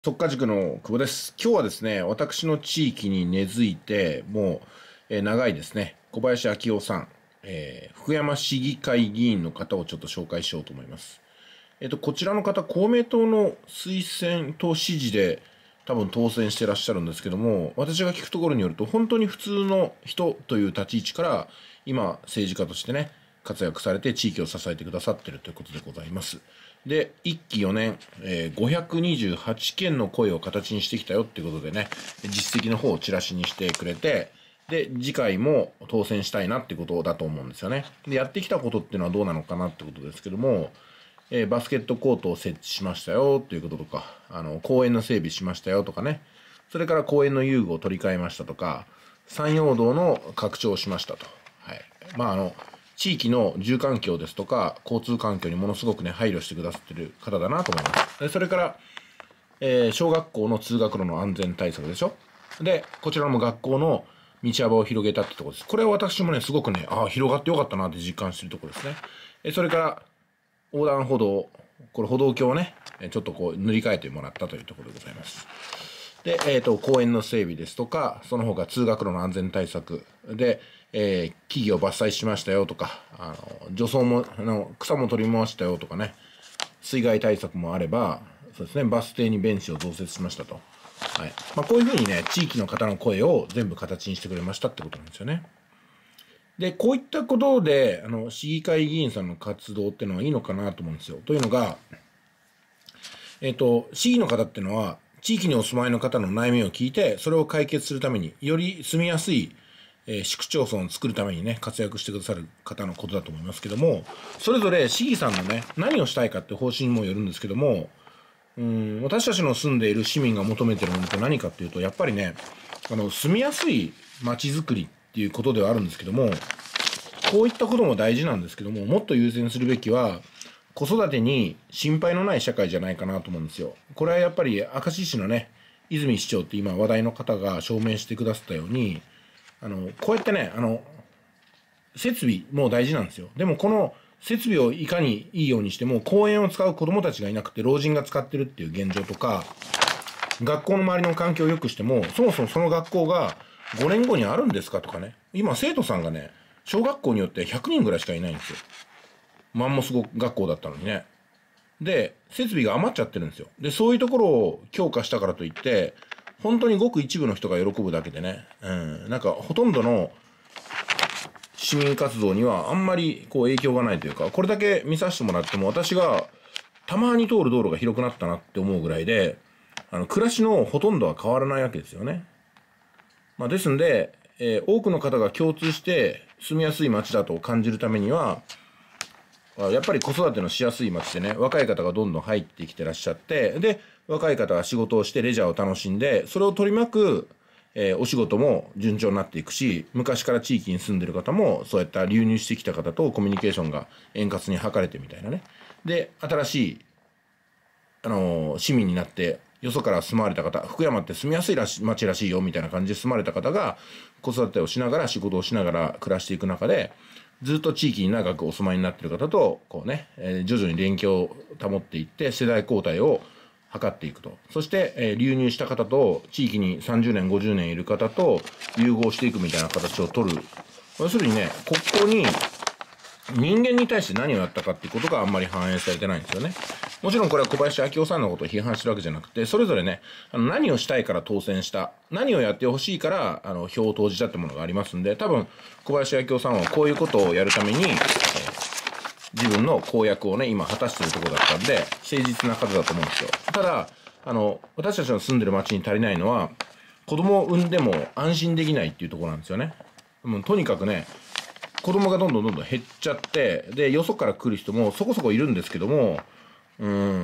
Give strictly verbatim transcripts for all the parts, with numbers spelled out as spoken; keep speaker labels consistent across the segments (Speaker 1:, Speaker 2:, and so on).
Speaker 1: 速稼塾の久保です。今日はですね、私の地域に根付いて、もう、えー長いですね、小林昭夫さん、えー福山市議会議員の方をちょっと紹介しようと思います。えっと、こちらの方、公明党の推薦党支持で多分当選してらっしゃるんですけども、私が聞くところによると、本当に普通の人という立ち位置から、今、政治家としてね、活躍されて地域を支えてくださっているということでございます。で、いっきよねん、えー、ごひゃくにじゅうはちけんの声を形にしてきたよっていうことでね、実績の方をチラシにしてくれて、で、次回も当選したいなってことだと思うんですよね。で、やってきたことっていうのはどうなのかなってことですけども、えーバスケットコートを設置しましたよということとか、あの、公園の整備しましたよとかね、それから公園の遊具を取り替えましたとか、山陽道の拡張をしましたと。はい。まあ、あの、地域の住環境ですとか、交通環境にものすごくね、配慮してくださってる方だなと思います。でそれから、えー小学校の通学路の安全対策でしょ。で、こちらも学校の道幅を広げたってところです。これは私もね、すごくね、ああ、広がってよかったなって実感してるところですね。えそれから、横断歩道、これ歩道橋をね、ちょっとこう塗り替えてもらったというところでございます。で、えっと、公園の整備ですとか、その他通学路の安全対策で、えー木々を伐採しましたよとか、あの、除草も、あの、草も取りましたよとかね、水害対策もあれば、そうですね、バス停にベンチを増設しましたと。はい。まあ、こういうふうにね、地域の方の声を全部形にしてくれましたってことなんですよね。で、こういったことで、あの、市議会議員さんの活動っていうのはいいのかなと思うんですよ。というのが、えっと、市議の方っていうのは、地域にお住まいの方の悩みを聞いて、それを解決するために、より住みやすい、えー市区町村を作るためにね、活躍してくださる方のことだと思いますけども、それぞれ市議さんのね、何をしたいかって方針にもよるんですけども、うん、私たちの住んでいる市民が求めているものって何かっていうと、やっぱりね、あの、住みやすい街づくりっていうことではあるんですけども、こういったことも大事なんですけども、もっと優先するべきは、子育てに心配のない社会じゃないかなと思うんですよ。これはやっぱり明石市のね、泉市長って今話題の方が証明してくださったように、あの、こうやってね、あの、設備も大事なんですよ。でもこの設備をいかにいいようにしても、公園を使う子供たちがいなくて老人が使ってるっていう現状とか、学校の周りの環境を良くしても、そもそもその学校がごねんごにあるんですかとかね。今生徒さんがね、小学校によってひゃくにんぐらいしかいないんですよ。マンモス学校だったのにね。で、設備が余っちゃってるんですよ。で、そういうところを強化したからといって、本当にごく一部の人が喜ぶだけでね、うん、なんかほとんどの市民活動にはあんまりこう影響がないというか、これだけ見させてもらっても私がたまに通る道路が広くなったなって思うぐらいで、あの、暮らしのほとんどは変わらないわけですよね。まあ、ですんで、えー多くの方が共通して住みやすい街だと感じるためには、やっぱり子育てのしやすい街でね、若い方がどんどん入ってきてらっしゃって、で、若い方が仕事をしてレジャーを楽しんで、それを取り巻く、えーお仕事も順調になっていくし、昔から地域に住んでる方も、そうやった流入してきた方とコミュニケーションが円滑に図れてみたいなね。で、新しいあのー市民になって、よそから住まわれた方、福山って住みやすいらし町らしいよみたいな感じで住まれた方が、子育てをしながら仕事をしながら暮らしていく中で、ずっと地域に長くお住まいになっている方と、こうね、えー徐々に連携を保っていって、世代交代を図っていくと。そして、えー流入した方と、地域にさんじゅうねん、ごじゅうねんいる方と融合していくみたいな形を取る。要するにね、ここに人間に対して何をやったかっていうことがあんまり反映されてないんですよね。もちろんこれは小林昭夫さんのことを批判してるわけじゃなくて、それぞれね、あの何をしたいから当選した、何をやってほしいから、あの、票を投じたってものがありますんで、多分、小林昭夫さんはこういうことをやるために、えー自分の公約をね、今果たしているところだったんで、誠実な方だと思うんですよ。ただ、あの、私たちの住んでる町に足りないのは、子供を産んでも安心できないっていうところなんですよね。もうとにかくね、子供がどんどんどんどん減っちゃって、で、よそから来る人もそこそこいるんですけども、うん、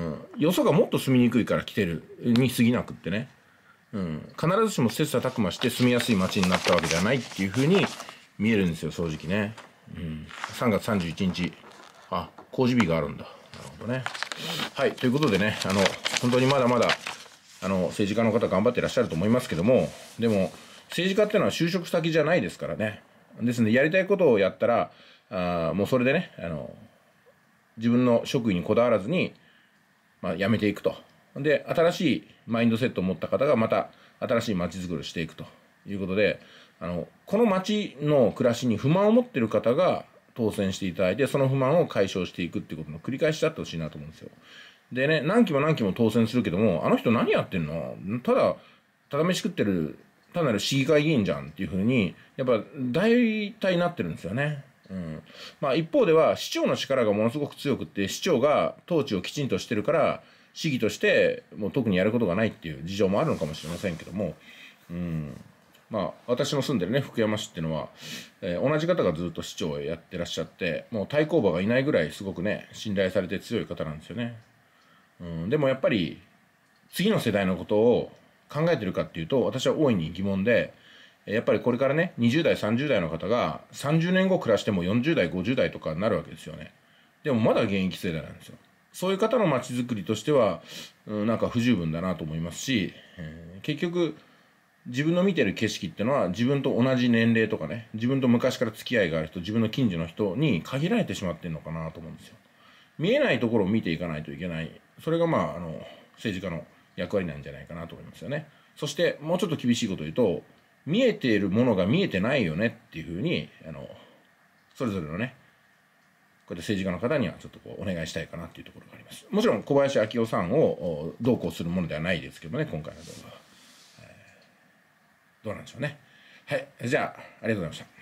Speaker 1: よそがもっと住みにくいから来てるに過ぎなくってね、うん、必ずしも切磋琢磨して住みやすい街になったわけじゃないっていうふうに見えるんですよ、正直ね。うん、さんがつさんじゅういちにち、あ、公示日があるんだ。なるほどね。はい、ということでね、あの、本当にまだまだ、あの、政治家の方頑張ってらっしゃると思いますけども、でも、政治家っていうのは就職先じゃないですからね。ですので、やりたいことをやったら、あーもうそれでね、あの、自分の職位にこだわらずに、まあ、辞めていくと。 で、新しいマインドセットを持った方がまた新しい街づくりをしていくということで、あの、この街の暮らしに不満を持っている方が当選していただいて、その不満を解消していくっていうことの繰り返しだってほしいなと思うんですよ。でね、何期も何期も当選するけども、あの人何やってんの？ただ、ただ飯食ってる、単なる市議会議員じゃんっていうふうに、やっぱ大体なってるんですよね。うん。まあ一方では、市長の力がものすごく強くって、市長が統治をきちんとしてるから、市議としてもう特にやることがないっていう事情もあるのかもしれませんけども、うん。まあ私の住んでるね、福山市っていうのは、えー同じ方がずっと市長をやってらっしゃって、もう対抗馬がいないぐらいすごくね、信頼されて強い方なんですよね。うん、でもやっぱり次の世代のことを考えてるかっていうと、私は大いに疑問で、やっぱりこれからね、にじゅう代さんじゅう代の方がさんじゅうねんご暮らしてもよんじゅう代ごじゅう代とかになるわけですよね。でもまだ現役世代なんですよ。そういう方の街づくりとしては、うん、なんか不十分だなと思いますし、えー結局自分の見てる景色っていうのは自分と同じ年齢とかね、自分と昔から付き合いがある人、自分の近所の人に限られてしまってるのかなと思うんですよ。見えないところを見ていかないといけない。それがまあ、あの、政治家の役割なんじゃないかなと思いますよね。そして、もうちょっと厳しいことを言うと、見えているものが見えてないよねっていうふうに、あの、それぞれのね、こうやって政治家の方にはちょっとこうお願いしたいかなっていうところがあります。もちろん小林明夫さんをどうこうするものではないですけどね、今回の動画は。どうなんでしょうね。はい。じゃあ、ありがとうございました。